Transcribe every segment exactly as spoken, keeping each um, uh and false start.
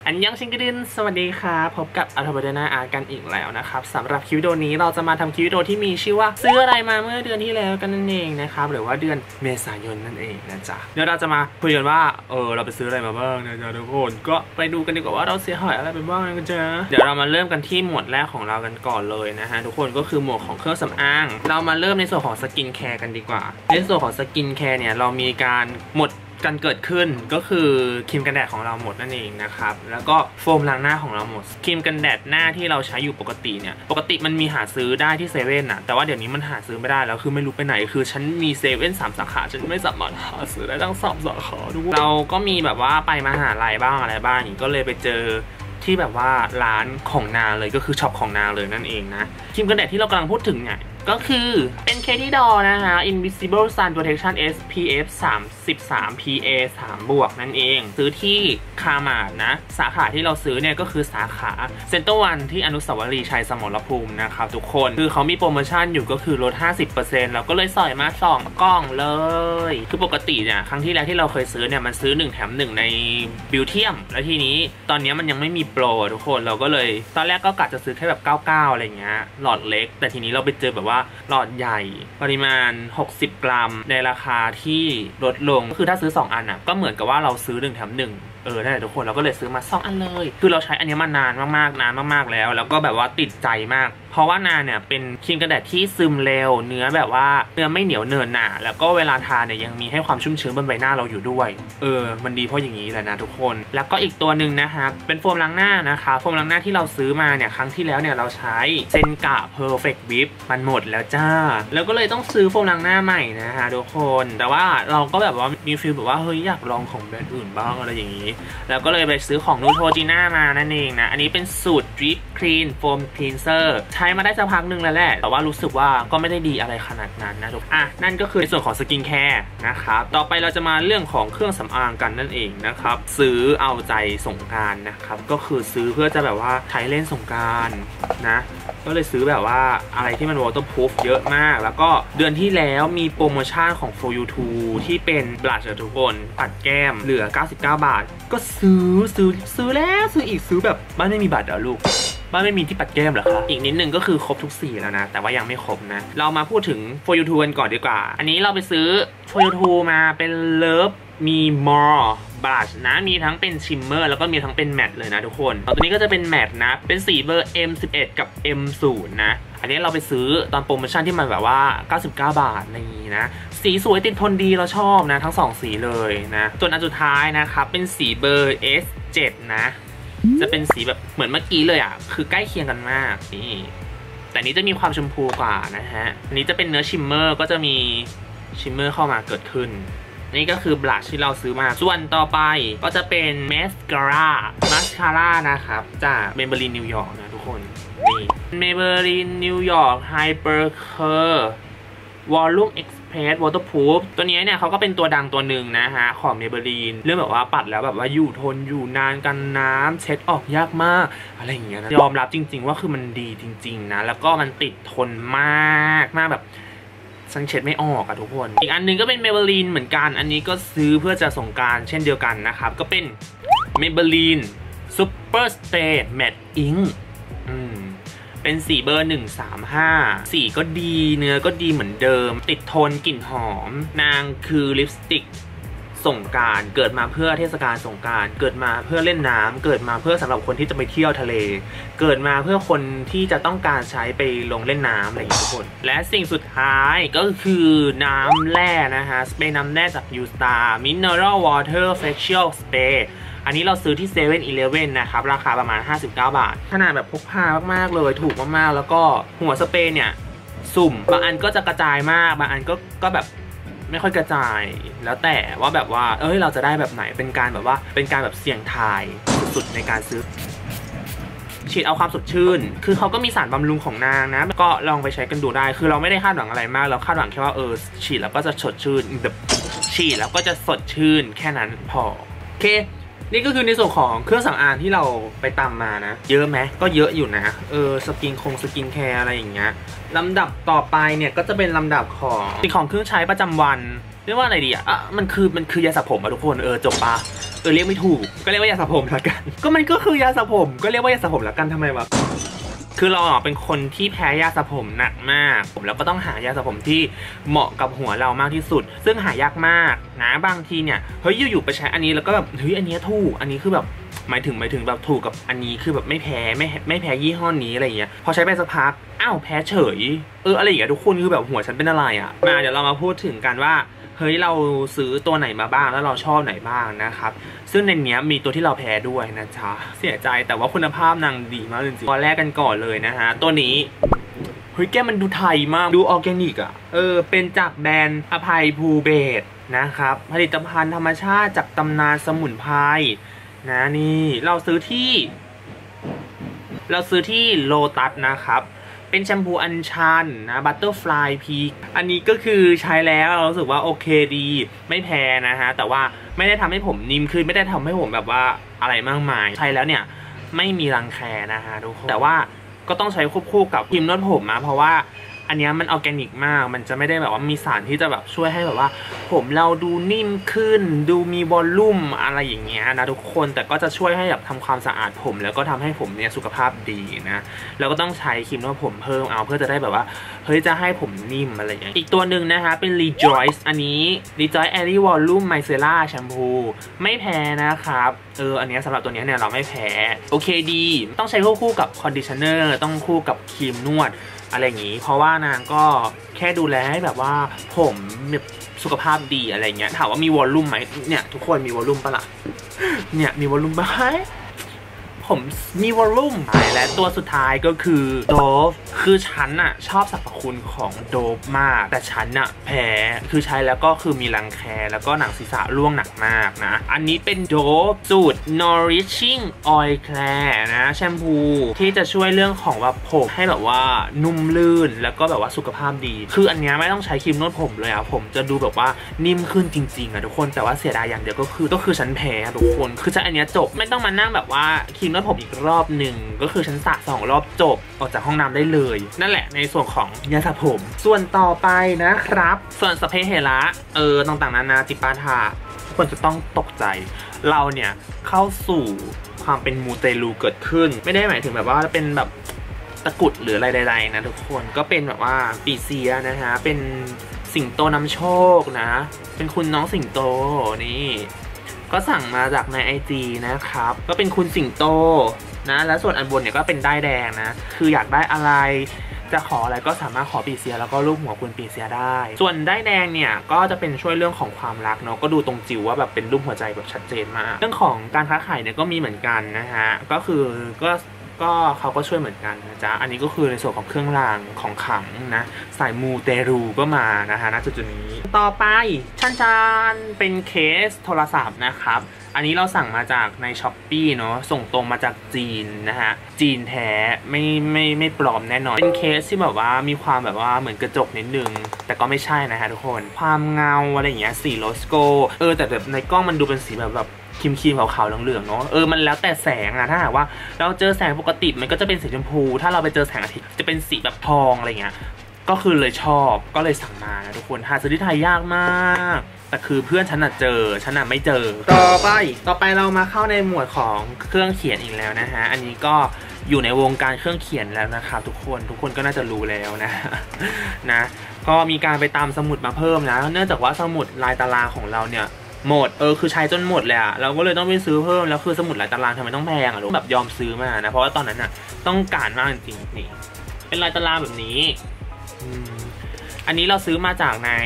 อันยังชิงกดินสวัสดีครับพบกับอัลบาเดนาอาร์กันอีกแล้วนะครับสำหรับคลิปวิดีโอนี้เราจะมาทำคลิปวิดีโอที่มีชื่อว่าซื้ออะไรมาเมื่อเดือนที่แล้วกันนั่นเองนะครับหรือว่าเดือนเมษายนนั่นเองนะจ๊ะเดี๋ยวเราจะมาคุยกันว่าเออเราไปซื้ออะไรมาบ้างนะจ๊ะทุกคนก็ไปดูกันดีกว่าว่าเราเสียหายอะไรไปบ้างนะจ๊ะเดี๋ยวเรามาเริ่มกันที่หมวดแรกของเรากันก่อนเลยนะฮะทุกคนก็คือหมวดของเครื่องสำอางเรามาเริ่มในส่วนของสกินแคร์กันดีกว่าในส่วนของสกินแคร์เนี่ยเรามีการหมดกันเกิดขึ้นก็คือครีมกันแดดของเราหมดนั่นเองนะครับแล้วก็โฟมล้างหน้าของเราหมดครีมกันแดดหน้าที่เราใช้อยู่ปกติเนี่ยปกติมันมีหาซื้อได้ที่เซเว่นอะแต่ว่าเดี๋ยวนี้มันหาซื้อไม่ได้แล้วคือไม่รู้ไปไหนคือฉันมีเซเว่นสามสาขาฉันไม่สามารถหาซื้อได้ทั้งสามสาขาด้วยเราก็มีแบบว่าไปมหาลัยบ้างอะไรบ้างอย่างก็เลยไปเจอที่แบบว่าร้านของนางเลยก็คือช็อปของนางเลยนั่นเองนะครีมกันแดดที่เรากำลังพูดถึงเนี่ยก็คือเป็นเคที่ดอนะคะ Invisible Sun Protection เอส พี เอฟ สามสิบสาม พี เอ สาม บวกนั่นเองซื้อที่คามาร์ทนะสาขาที่เราซื้อเนี่ยก็คือสาขาเซ็นเตอร์วันที่อนุสาวรีย์ชัยสมรภูมินะครับทุกคนคือเขามีโปรโมชั่นอยู่ก็คือลด ห้าสิบเปอร์เซ็นต์ เราก็เลยสอยมาสองกล้องเลยคือปกติเนี่ยครั้งที่แล้วที่เราเคยซื้อเนี่ยมันซื้อหนึ่งแถมหนึ่งในบิวเทียมแล้วทีนี้ตอนนี้มันยังไม่มีโปรทุกคนเราก็เลยตอนแรกก็กะจะซื้อแค่แบบเก้าสิบเก้าอะไรเงี้ยหลอดเล็กแต่ทีนี้เราไปเจอแบบว่าหลอดใหญ่ปริมาณหกสิบกรัมในราคาที่ลดลงก็คือถ้าซื้อสองอันอ่ะก็เหมือนกับว่าเราซื้อหนึ่งแถมหนึ่งเออนั่นแหละทุกคนเราก็เลยซื้อมาสองอันเลยคือเราใช้อันนี้มานานมากๆนานมากๆแล้วแล้วก็แบบว่าติดใจมากเพราะว่านานเนี่ยเป็นครีมกันแดดที่ซึมเร็วเนื้อแบบว่าเนื้อไม่เหนียวเนินหนาแล้วก็เวลาทาเนี่ยยังมีให้ความชุ่มชื้นบนใบหน้าเราอยู่ด้วยเออมันดีเพราะอย่างนี้แหละนะทุกคนแล้วก็อีกตัวหนึ่งนะครับเป็นโฟมล้างหน้านะคะโฟมล้างหน้าที่เราซื้อมาเนี่ยครั้งที่แล้วเนี่ยเราใช้เซนกะ Perfect Whip มันหมดแล้วจ้าแล้วก็เลยต้องซื้อโฟมล้างหน้าใหม่นะคะทุกคนแต่ว่าเราก็แบบว่ามีฟีลแบบว่าเฮ้ยอยากลองของแบรนด์อื่นบ้างอะไรอย่างนี้แล้วก็เลยไปซื้อของนูโทจีน่ามานั่นเองนะอันนี้เป็นสูตร Drip Clean Foam Cleanser ใช้มาได้สักพักหนึ่งแล้วแหละแต่ว่ารู้สึกว่าก็ไม่ได้ดีอะไรขนาดนั้นนะทุกอ่ะนั่นก็คือในส่วนของสกินแคร์นะครับต่อไปเราจะมาเรื่องของเครื่องสำอางกันนั่นเองนะครับซื้อเอาใจสงกรานต์นะครับก็คือซื้อเพื่อจะแบบว่าใช้เล่นสงกรานต์นะก็เลยซื้อแบบว่าอะไรที่มัน waterproof เยอะมากแล้วก็เดือนที่แล้วมีโปรโมชั่นของ โฟร์ ยู ทู ที่เป็นบลัชทุกคนปัดแก้มเหลือเก้าสิบเก้าบาทก็ซื้อซื้อซื้อแล้วซื้ออีกซื้อแบบบ้านไม่มีบัตรเหรอลูกบ้านไม่มีที่ปัดแก้มเหรอคะอีกนิดนึงก็คือครบทุกสีแล้วนะแต่ว่ายังไม่ครบนะเรามาพูดถึง โฟร์ ยู ทู กันก่อนดีกว่าอันนี้เราไปซื้อ โฟร์ ยู ทู มาเป็นเลิฟมีมอร์บลัชนะมีทั้งเป็นชิมเมอร์แล้วก็มีทั้งเป็นแมตต์เลยนะทุกคนตัวนี้ก็จะเป็นแมตต์นะเป็นสีเบอร์ เอ็ม สิบเอ็ด กับ เอ็ม ศูนย์ นะอันนี้เราไปซื้อตอนโปรโมชั่นที่มันแบบว่าเก้าสิบเก้าบาทอะไรอย่างนี้นะสีสวยติดทนดีเราชอบนะทั้งสองสีเลยนะส่วนอันสุดท้ายนะครับเป็นสีเบอร์ เอส เจ็ด นะจะเป็นสีแบบเหมือนเมื่อกี้เลยอ่ะคือใกล้เคียงกันมากนี่แต่นี้จะมีความชมพูกว่านะฮะอันนี้จะเป็นเนื้อชิมเมอร์ก็จะมีชิมเมอร์เข้ามาเกิดขึ้นนี่ก็คือบลัชที่เราซื้อมาส่วนต่อไปก็จะเป็นมาสคาร่ามาสคาร่านะครับจาก Maybelline New York นะทุกคนนี่ Maybelline New York Hyper Curl Volume Express Waterproof ตัวนี้เนี่ยเขาก็เป็นตัวดังตัวหนึ่งนะฮะของ Maybelline เรื่องแบบว่าปัดแล้วแบบว่าอยู่ทนอยู่นานกันน้ำเช็ดออกยากมากอะไรอย่างเงี้ยนะยอมรับจริงๆว่าคือมันดีจริงๆนะแล้วก็มันติดทนมากมากแบบฉันเช็ดไม่ออกอะทุกคนอีกอันนึงก็เป็น Maybelline เหมือนกันอันนี้ก็ซื้อเพื่อจะสงกรานต์เช่นเดียวกันนะครับก็เป็น Maybelline Super Stay Matte Ink อืมเป็นสีเบอร์หนึ่งสามห้าสีก็ดีเนื้อก็ดีเหมือนเดิมติดทนกลิ่นหอมนางคือลิปสติกสงกรานต์เกิดมาเพื่อเทศกาลสงกรานต์เกิดมาเพื่อเล่นน้ำเกิดมาเพื่อสำหรับคนที่จะไปเที่ยวทะเลเกิดมาเพื่อคนที่จะต้องการใช้ไปลงเล่นน้ำอะไรอย่างนี้ทุกคนและสิ่งสุดท้ายก็คือน้ำแร่นะฮะสเปรย์น้ำแร่จาก ยู สตาร์ Mineral Water Facial Spray อันนี้เราซื้อที่ เซเว่น อีเลฟเว่น นะครับราคาประมาณห้าสิบเก้าบาทขนาดแบบพกพามากๆเลยถูกมากๆแล้วก็หัวสเปรย์เนี่ยสุ่มบางอันก็จะกระจายมากบางอันก็ก็แบบไม่ค่อยกระจายแล้วแต่ว่าแบบว่าเอ้ยเราจะได้แบบไหนเป็นการแบบว่าเป็นการแบบเสี่ยงทายสุดในการซื้อฉีดเอาความสดชื่นคือเขาก็มีสารบำรุงของนางนะก็ลองไปใช้กันดูได้คือเราไม่ได้คาดหวังอะไรมากเราคาดหวังแค่ว่าเออฉีดแล้วก็จะสดชื่นแบบฉีดแล้วก็จะสดชื่นแค่นั้นพอโอเคนี่ก็คือในส่วนของเครื่องสำอางที่เราไปตามมานะเยอะไหมก็เยอะอยู่นะเออสกินคงสกินแคร์อะไรอย่างเงี้ยลำดับต่อไปเนี่ยก็จะเป็นลำดับของสิ่งของเครื่องใช้ประจำวันเรียกว่าอะไรดีอ่ะอ่ะมันคือมันคือยาสระผมอะทุกคนเออจบปะเออเรียกไม่ถูกก็เรียกว่ายาสระผมละกันก็มันก็คือยาสระผมก็เรียกว่ายาสระผมละกันทำไมวะคือเราเป็นคนที่แพ้ยาสระผมหนักมากผมแล้วก็ต้องหายาสระผมที่เหมาะกับหัวเรามากที่สุดซึ่งหายากมากนะบางทีเนี่ยเฮ้ยอยู่ๆไปใช้อันนี้แล้วก็แบบเฮ้ยอันนี้ถูกอันนี้คือแบบหมายถึงหมายถึงแบบถูกกับอันนี้คือแบบไม่แพ้ไม่ไม่แพ้ยี่ห้อนี้อะไรเงี้ยพอใช้ไปสักพักอ้าวแพ้เฉยเอออะไรอย่างเงี้ยทุกคนคือแบบหัวฉันเป็นอะไรอ่ะมาเดี๋ยวเรามาพูดถึงกันว่าเฮ้ยเราซื้อตัวไหนมาบ้างแล้วเราชอบไหนบ้างนะครับซึ่งในนี้มีตัวที่เราแพ้ด้วยนะจ๊ะเสียใจแต่ว่าคุณภาพนางดีมากจริงๆตอนแรกกันก่อนเลยนะฮะตัวนี้เฮ้ยแก้มันดูไทยมากดูออร์แกนิกอ่ะเออเป็นจากแบรนด์อภัยภูเบศนะครับผลิตภัณฑ์ธรรมชาติจากตำนานสมุนไพรนะนี่เราซื้อที่เราซื้อที่โลตัสนะครับเป็นแชมพูอัญชันนะบัตเตอร์ฟลายพีคอันนี้ก็คือใช้แล้วเรารู้สึกว่าโอเคดีไม่แพ้นะฮะแต่ว่าไม่ได้ทำให้ผมนิ่มขึ้นไม่ได้ทำให้ผมแบบว่าอะไรมากมายใช้แล้วเนี่ยไม่มีรังแคนะฮะทุกคนแต่ว่าก็ต้องใช้ควบคู่กับครีมนวดผมนะเพราะว่าอันนี้มันออร์แกนิกมากมันจะไม่ได้แบบว่ามีสารที่จะแบบช่วยให้แบบว่าผมเราดูนิ่มขึ้นดูมีวอลลุ่มอะไรอย่างเงี้ยนะทุกคนแต่ก็จะช่วยให้แบบทำความสะอาดผมแล้วก็ทำให้ผมเนี่ยสุขภาพดีนะแล้วก็ต้องใช้ครีมนวดผมเพิ่มเอาเพื่อจะได้แบบว่าเฮ้ยจะให้ผมนิ่มอะไรอย่างเงี้ยอีกตัวหนึ่งนะคะเป็น Rejoice อันนี้ Rejoice Airy Volume Micellar Shampoo ไม่แพ้นะครับเอออันนี้สำหรับตัวนี้เนี่ยเราไม่แพ้โอเคดีต้องใช้คู่กับคอนดิชเนอร์ต้องคู่กับครีมนวดอะไรอย่างนี้เพราะว่านางก็แค่ดูแลให้แบบว่าผมแบบสุขภาพดีอะไรเงี้ยถามว่ามีวอลลุ่มไหมเนี่ยทุกคนมีวอลลุ่มปะล่ะเนี่ยมีวอลลุ่มปะผมมีวอลลุ่มและตัวสุดท้ายก็คือโดฟคือฉันอะชอบสรรพคุณของโดฟมากแต่ฉันอะแพ้คือใช้แล้วก็คือมีรังแคแล้วก็หนังศีรษะร่วงหนักมากนะอันนี้เป็นโดฟสูตร nourishing oil care นะแชมพูที่จะช่วยเรื่องของแบบผมให้แบบว่านุ่มลื่นแล้วก็แบบว่าสุขภาพดีคืออันนี้ไม่ต้องใช้ครีมนวดผมเลยอะผมจะดูแบบว่านิ่มขึ้นจริงๆอะทุกคนแต่ว่าเสียดายอย่างเดียวก็คือก็คือฉันแพ้ทุกคนคือใช้อันนี้จบไม่ต้องมานั่งแบบว่าครีมนวดผมอีกรอบหนึ่งก็คือฉันสระสองรอบจบออกจากห้องน้ำได้เลยนั่นแหละในส่วนของยาสระผมส่วนต่อไปนะครับส่วนสเปรย์เฮระเออต่างๆนานาติปาถาควรจะต้องตกใจเราเนี่ยเข้าสู่ความเป็นมูเตลูเกิดขึ้นไม่ได้หมายถึงแบบว่าเป็นแบบตะกุดหรืออะไรใดๆนะทุกคนก็เป็นแบบว่าปีเซียนะฮะเป็นสิงโตนำโชคนะเป็นคุณน้องสิงโตนี่ก็สั่งมาจากใน ไอ จี นะครับก็เป็นคุณสิงโตนะแล้วส่วนอันบนเนี่ยก็เป็นด้ายแดงนะคืออยากได้อะไรจะขออะไรก็สามารถขอปีเซียแล้วก็รูปหัวคุณปีเซียได้ส่วนด้ายแดงเนี่ยก็จะเป็นช่วยเรื่องของความรักเนาะก็ดูตรงจิ๋วว่าแบบเป็นรูปหัวใจแบบชัดเจนมากเรื่องของการค้าขายเนี่ยก็มีเหมือนกันนะฮะก็คือก็ก็เขาก็ช่วยเหมือนกันนะจ๊ะอันนี้ก็คือในส่วนของเครื่องรางของขลังนะสายมูเตรูก็มานะฮะณจุดๆนี้ต่อไปชันชานเป็นเคสโทรศัพท์นะครับอันนี้เราสั่งมาจากใน ช้อปปี้ เนาะส่งตรงมาจากจีนนะฮะจีนแท้ไม่ไม่ไม่ปลอมแน่นอนเป็นเคสที่แบบว่ามีความแบบว่าเหมือนกระจกนิดนึงแต่ก็ไม่ใช่นะฮะทุกคนความเงาอะไรอย่างเงี้ยสีโลสโกเออแต่แบบในกล้องมันดูเป็นสีแบบแบบครีมๆขาวๆเหลืองๆเนาะเออมันแล้วแต่แสงอะถ้าหากว่าเราเจอแสงปกติมันก็จะเป็นสีชมพูถ้าเราไปเจอแสงอาทิตย์จะเป็นสีแบบทองอะไรเงี้ยก็คือเลยชอบก็เลยสั่งมานะทุกคนหาซื้อที่ไทยยากมากแต่คือเพื่อนฉันน่ะเจอฉันน่ะไม่เจอต่อไปต่อไปเรามาเข้าในหมวดของเครื่องเขียนอีกแล้วนะฮะอันนี้ก็อยู่ในวงการเครื่องเขียนแล้วนะครับทุกคนทุกคนก็น่าจะรู้แล้วนะนะก็มีการไปตามสมุดมาเพิ่มนะเนื่องจากว่าสมุดลายตารางของเราเนี่ยหมดเออคือใช้จนหมดเลยอะเราก็เลยต้องไปซื้อเพิ่มแล้วคือสมุดลายตารางทำไมต้องแพงอะลูกแบบยอมซื้อมานะเพราะว่าตอนนั้นอะต้องการมากจริงๆนี่เป็นลายตารางแบบนี้อันนี้เราซื้อมาจากใน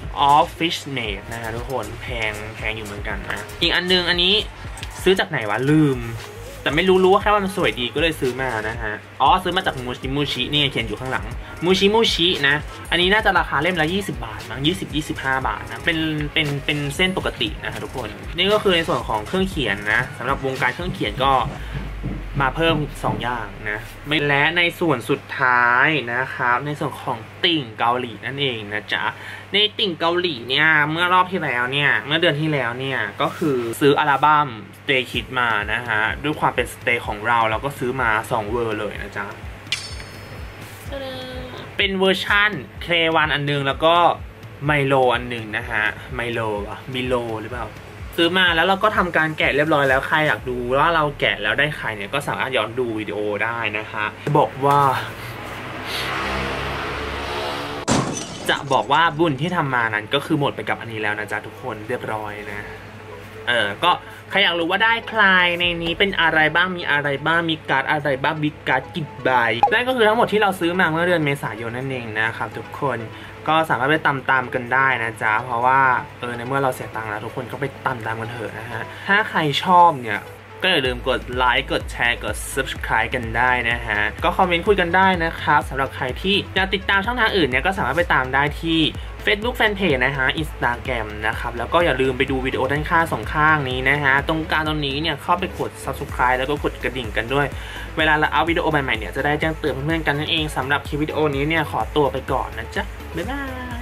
Office Mate นะฮะทุกคนแพงแพงอยู่เหมือนกันนะอีกอันนึงอันนี้ซื้อจากไหนวะลืมแต่ไม่รู้รู้ว่าแค่ว่ามันสวยดีก็เลยซื้อมานะฮะอ๋อซื้อมาจากมูชิมูชินี่เขียนอยู่ข้างหลังมูชิมูชินะอันนี้น่าจะราคาเล่มละยี่สิบบาทมั้งยี่สิบ ยี่สิบห้าบาทนะเป็นเป็นเป็นเส้นปกตินะฮะทุกคนนี่ก็คือในส่วนของเครื่องเขียนนะสำหรับวงการเครื่องเขียนก็มาเพิ่มสองอย่างนะไม่และในส่วนสุดท้ายนะครับในส่วนของติ่งเกาหลีนั่นเองนะจ๊ะในติ่งเกาหลีเนี่ยเมื่อรอบที่แล้วเนี่ยเมื่อเดือนที่แล้วเนี่ยก็คือซื้ออัลบั้ม Stay Kids มานะฮะด้วยความเป็น Stay ของเราเราก็ซื้อมาสองเวอร์เลยนะจ๊ะเป็นเวอร์ชัน เค วัน อันนึงแล้วก็ไมโลอันหนึ่งนะฮะไมโลอะมิโลหรือเปล่าซื้อมาแล้วเราก็ทำการแกะเรียบร้อยแล้วใครอยากดูว่าเราแกะแล้วได้ใครเนี่ยก็สามารถย้อนดูวิดีโอได้นะคะบอกว่าจะบอกว่าบุญที่ทำมานั้นก็คือหมดไปกับอันนี้แล้วนะจ๊ะทุกคนเรียบร้อยนะเออก็ใครอยากรู้ว่าได้ใครในนี้เป็นอะไรบ้างมีอะไรบ้างมีการ์ดอะไรบ้างมีการ์ดกี่ใบนั่นก็คือทั้งหมดที่เราซื้อมาเมื่อเดือนเมษายนนั่นเองนะครับทุกคนก็สามารถไปตามตามกันได้นะจ๊ะเพราะว่าเออในเมื่อเราเสียตังค์แล้วทุกคนก็ไปตามตามกันเถอะนะฮะถ้าใครชอบเนี่ยก็อย่าลืมกดไลค์กดแชร์กด ซับสไครบ์ กันได้นะฮะก็คอมเมนต์คุยกันได้นะครับสำหรับใครที่อยากติดตามช่องทางอื่นเนี่ยก็สามารถไปตามได้ที่ Facebook Fanpage นะฮะ Instagram นะครับแล้วก็อย่าลืมไปดูวิดีโอด้านข้างสองข้างนี้นะฮะตรงกลางตรงนี้เนี่ยเข้าไปกด ซับสไครบ์ แล้วก็กดกระดิ่งกันด้วยเวลาเราเอาวิดีโอใหม่ๆเนี่ยจะได้แจ้งเตือนเพื่อนๆกันนั่นเองสำหรับคลิปวิดีโอนี้เนี่ยขอตัวไปก่อนนะจ๊ะบ๊ายบาย